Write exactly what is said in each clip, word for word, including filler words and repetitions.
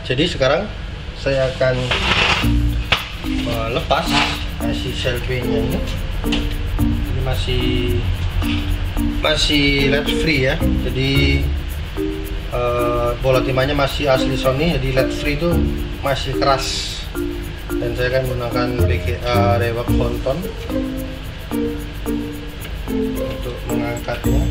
Jadi sekarang saya akan melepas I C Shelby-nya ini. Ini masih masih lead free ya. Jadi uh, bola timahnya masih asli Sony. Jadi lead free itu masih keras. Dan saya akan menggunakan B G A Rewak Ponton untuk mengangkatnya.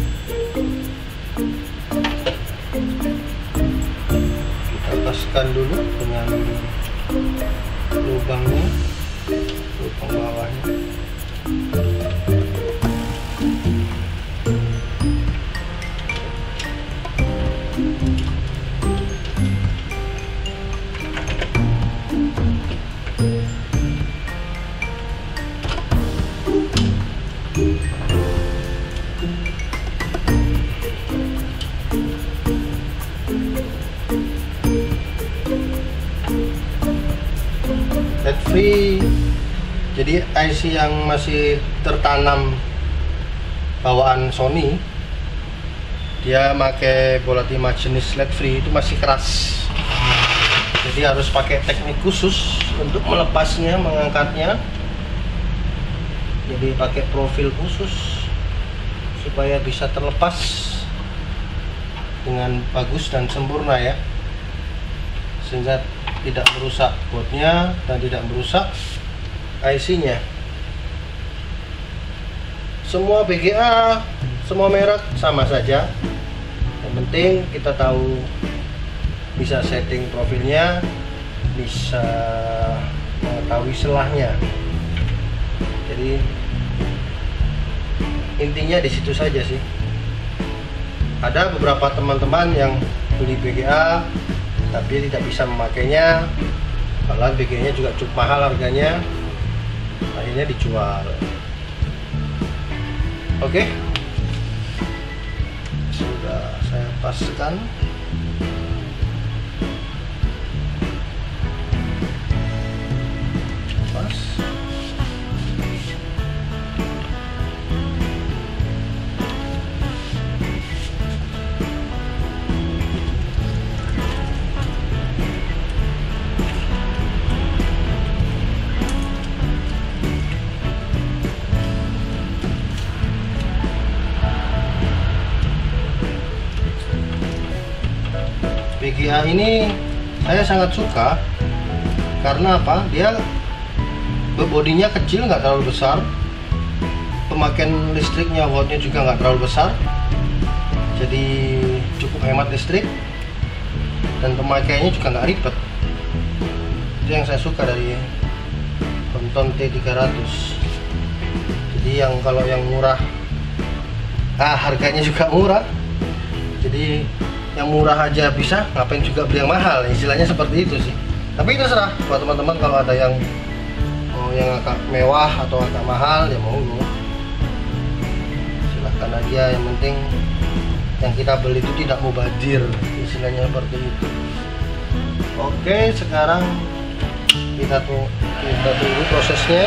Kita paskan dulu dengan lubangnya, lubang bawahnya. Lead free, jadi I C yang masih tertanam bawaan Sony, dia pakai bola timah jenis lead free itu masih keras. Jadi harus pakai teknik khusus untuk melepasnya, mengangkatnya. Jadi pakai profil khusus supaya bisa terlepas dengan bagus dan sempurna ya, sehingga tidak merusak boardnya dan tidak merusak I C-nya. Semua B G A, semua merek sama saja. Yang penting kita tahu, bisa setting profilnya, bisa mengetahui selahnya. Jadi intinya di situ saja sih. Ada beberapa teman-teman yang beli B G A tapi tidak bisa memakainya, malah B G-nya juga cukup mahal harganya, akhirnya dijual. Oke, sudah saya paskan. Pas. B G A ini saya sangat suka karena apa? Dia bodinya kecil, nggak terlalu besar. Pemakaian listriknya, wattnya juga nggak terlalu besar. Jadi cukup hemat listrik dan pemakaiannya juga nggak ribet. Itu yang saya suka dari Ponton T tiga ratus. Jadi yang kalau yang murah, ah harganya juga murah. Jadi yang murah aja bisa, ngapain juga beli yang mahal, istilahnya seperti itu sih. Tapi itu serah buat teman-teman, kalau ada yang mau yang agak mewah atau agak mahal ya monggo, silahkan aja. Yang penting yang kita beli itu tidak mubazir, istilahnya seperti itu. Oke, sekarang kita tuh kita tunggu prosesnya.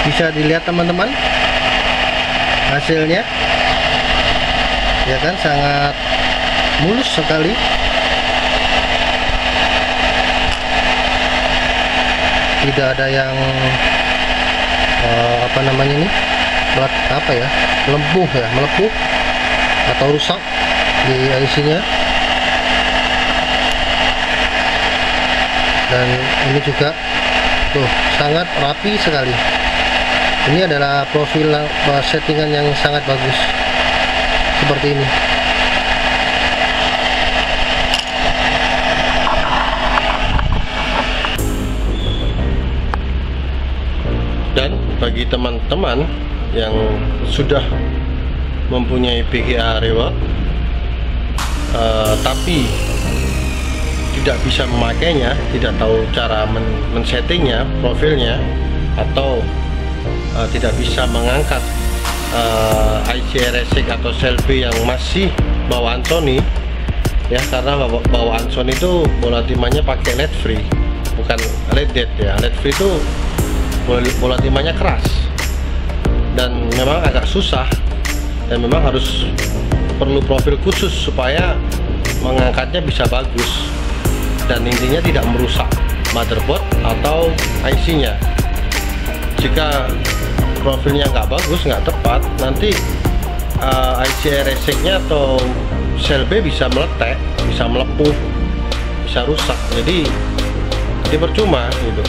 Bisa dilihat teman-teman hasilnya, ya kan, sangat mulus sekali. Tidak ada yang uh, apa namanya ini, berat apa ya, melepuh ya, melepuh atau rusak di I C-nya. Dan ini juga tuh sangat rapi sekali. Ini adalah profil uh, settingan yang sangat bagus seperti ini. Dan bagi teman-teman yang sudah mempunyai B G A Reward uh, tapi tidak bisa memakainya, tidak tahu cara men men-settingnya, profilnya, atau uh, tidak bisa mengangkat uh, I C R S X atau Selby yang masih bawaan Sony, ya, karena bawaan Sony itu bola timahnya pakai L E D free, bukan L E D ya. L E D free itu bola timahnya keras dan memang agak susah, dan memang harus perlu profil khusus supaya mengangkatnya bisa bagus dan intinya tidak merusak motherboard atau I C-nya. Jika profilnya nggak bagus, nggak tepat, nanti uh, I C R S X-nya atau Selby bisa meletek, bisa melepuh, bisa rusak. Jadi, jadi percuma gitu.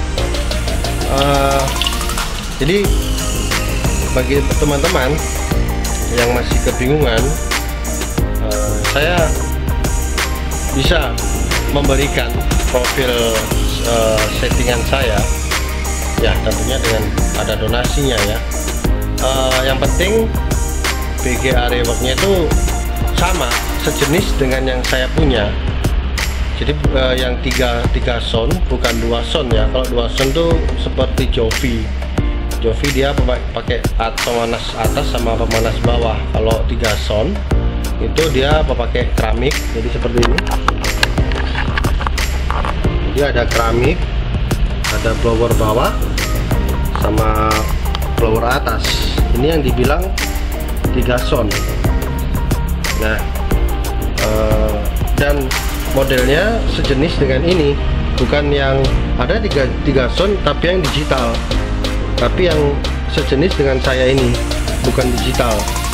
Uh, jadi bagi teman-teman yang masih kebingungan, uh, saya bisa memberikan profil uh, settingan saya, ya tentunya dengan ada donasinya ya. Uh, yang penting B G A Reward-nya itu sama, sejenis dengan yang saya punya. Jadi uh, yang tiga tiga sound, bukan dua sound ya. Kalau dua sound tuh seperti Jovi. Jovi dia pakai pemanas atas sama pemanas bawah. Kalau tiga sound itu dia pakai keramik, jadi seperti ini. Jadi ada keramik, ada blower bawah sama blower atas. Ini yang dibilang tiga sound. Nah, uh, dan modelnya sejenis dengan ini, bukan yang ada tiga tiga sound tapi yang digital, tapi yang sejenis dengan saya ini, bukan digital.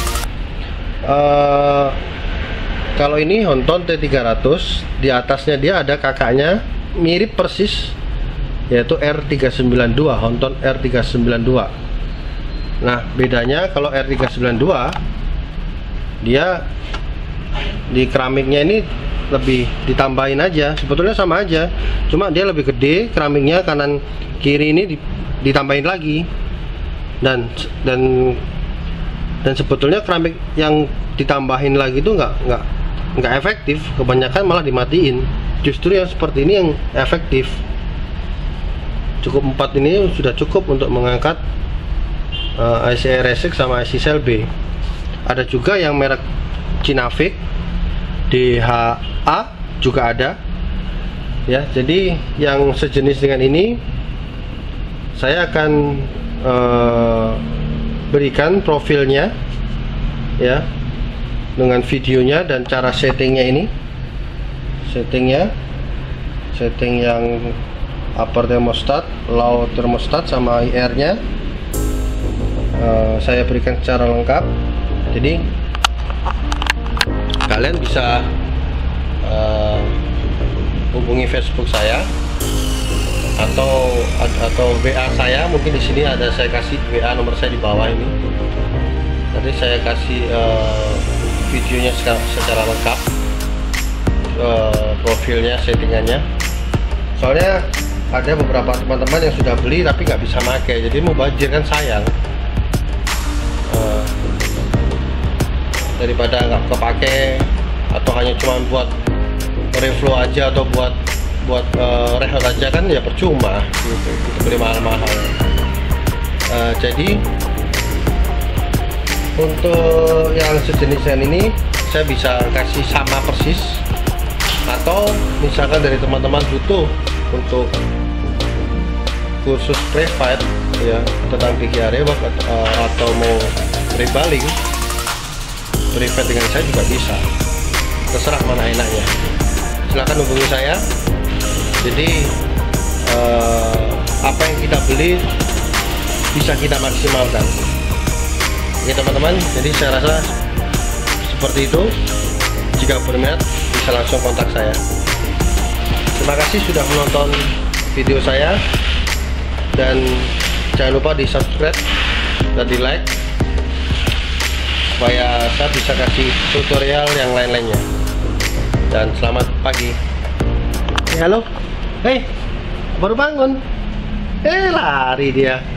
Uh, kalau ini Honton T tiga ratus, di atasnya dia ada kakaknya mirip persis, yaitu R tiga sembilan dua, Honton R tiga sembilan dua. Nah, bedanya kalau R tiga sembilan dua dia di keramiknya ini lebih ditambahin aja, sebetulnya sama aja, cuma dia lebih gede keramiknya, kanan kiri ini ditambahin lagi, dan dan dan sebetulnya keramik yang ditambahin lagi itu nggak nggak nggak efektif, kebanyakan malah dimatiin. Justru yang seperti ini yang efektif. Cukup empat ini sudah cukup untuk mengangkat uh, I C R S X sama I C Selby. Ada juga yang merek Cinafix, D H A juga ada ya. Jadi yang sejenis dengan ini saya akan uh, berikan profilnya ya, dengan videonya dan cara settingnya. Ini settingnya, setting yang upper thermostat, low thermostat sama I R nya uh, saya berikan secara lengkap. Jadi kalian bisa uh, hubungi Facebook saya atau atau W A saya. Mungkin di sini ada, saya kasih W A nomor saya di bawah ini. Nanti saya kasih uh, videonya secara lengkap, uh, profilnya, settingannya. Soalnya ada beberapa teman-teman yang sudah beli tapi nggak bisa pakai, jadi mau bajir kan sayang. Uh, daripada nggak kepake atau hanya cuma buat reflow aja atau buat buat uh, rehat aja kan ya percuma gitu, itu beli mahal-mahal. Uh, jadi untuk yang sejenisnya ini saya bisa kasih sama persis, atau misalkan dari teman-teman butuh untuk kursus private ya tentang fikih rewak atau, atau mau rebaling private dengan saya juga bisa, terserah mana enaknya, silahkan hubungi saya. Jadi eh, apa yang kita beli bisa kita maksimalkan ya teman-teman. Jadi saya rasa seperti itu. Jika berminat bisa langsung kontak saya. Terima kasih sudah menonton video saya, dan jangan lupa di subscribe dan di like supaya saya bisa kasih tutorial yang lain-lainnya. Dan selamat pagi. Hey, halo, hei, baru bangun, eh lari dia.